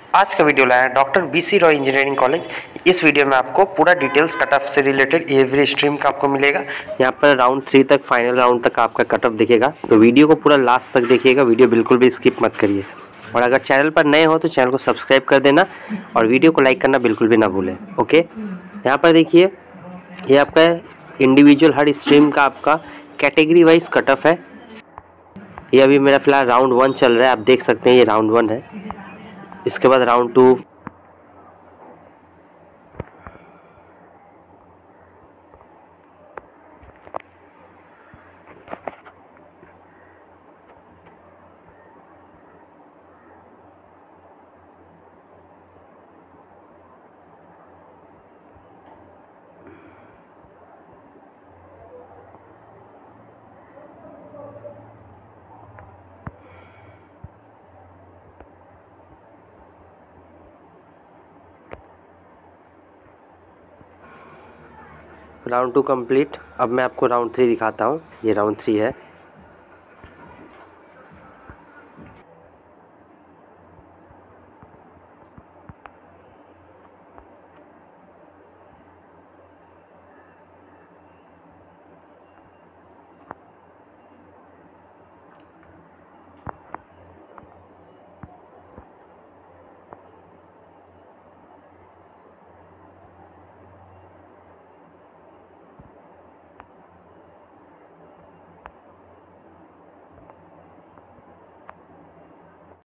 आज का वीडियो लाया है doctor BC Roy engineering college. इस वीडियो में आपको पूरा डिटेल्स कट ऑफ से रिलेटेड एवरी स्ट्रीम का आपको मिलेगा। यहाँ पर राउंड 3 तक, फाइनल राउंड तक आपका कट ऑफ दिखेगा, तो वीडियो को पूरा लास्ट तक देखिएगा। वीडियो बिल्कुल भी स्किप मत करिए, और अगर चैनल पर नए हो तो चैनल को सब्सक्राइब कर देना और वीडियो को लाइक करना बिल्कुल भी ना भूलें। ओके, यहाँ पर देखिए, ये आपका इंडिविजुअल हर स्ट्रीम का आपका कैटेगरी वाइज कट ऑफ है। ये अभी मेरा फिलहाल राउंड 1 चल रहा है, आप देख सकते हैं ये राउंड 1 है। इसके बाद राउंड 2, राउंड 2 कंप्लीट। अब मैं आपको राउंड 3 दिखाता हूँ। ये राउंड 3 है।